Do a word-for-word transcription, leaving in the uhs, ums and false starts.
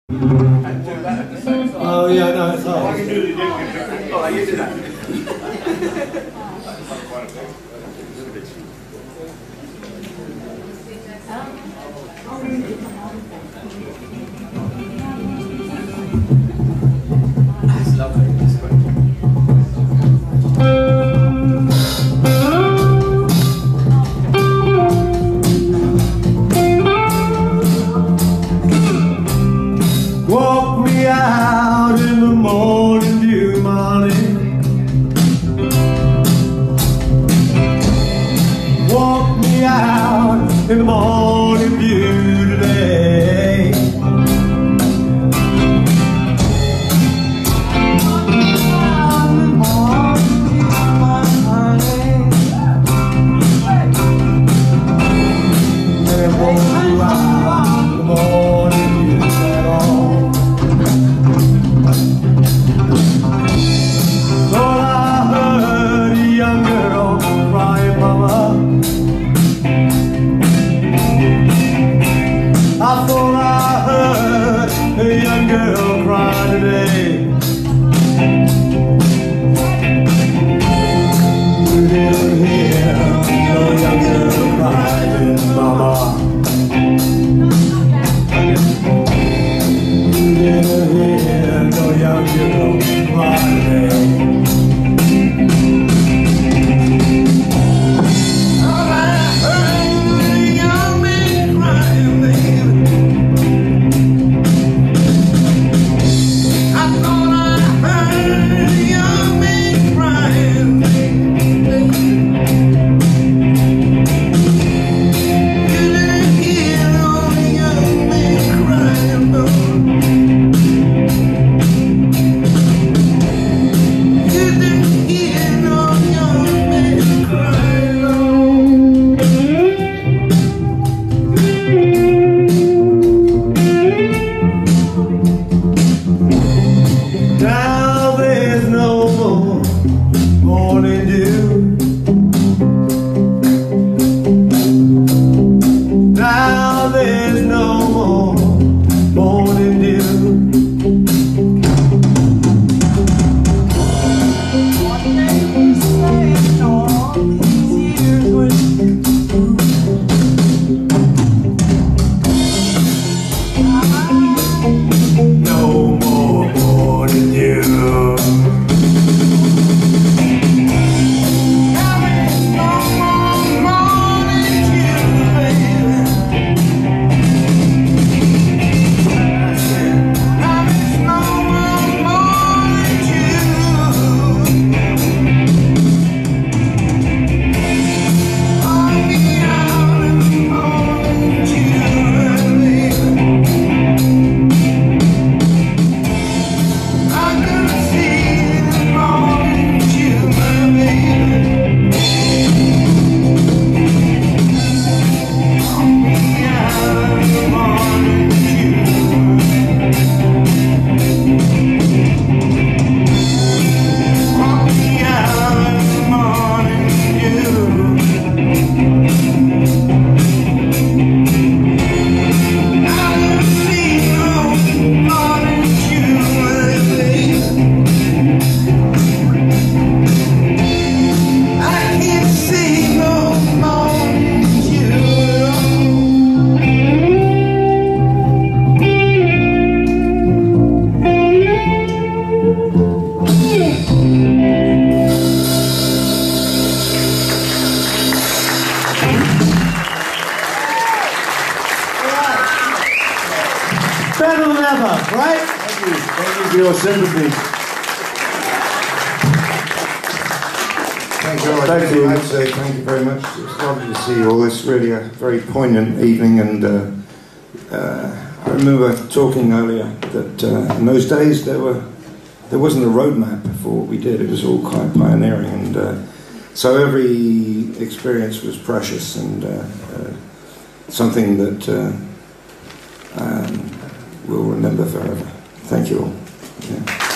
And do that at the same time. Oh yeah, no, it's hard. I can do the oh, you do that. That's lovely. That's great. Walk me out in the morning dew, Molly. Walk me out in the morning dew today. And walk you out in the morning dew at all. Thought I heard a young girl crying, mama. I thought I heard a young girl cry today. You didn't hear no young girl crying, mama. You didn't hear no young girl cry today. Better than ever, right? Thank you. Thank you for your sympathy. Thank you. Thank you. I'd say thank you very much. It's lovely to see you all. It's really a very poignant evening, and uh, uh, I remember talking earlier that uh, in those days there were there wasn't a roadmap for what we did. It was all quite pioneering, and uh, so every experience was precious and uh, uh, something that uh, um, we'll remember forever. Thank you all. Yeah.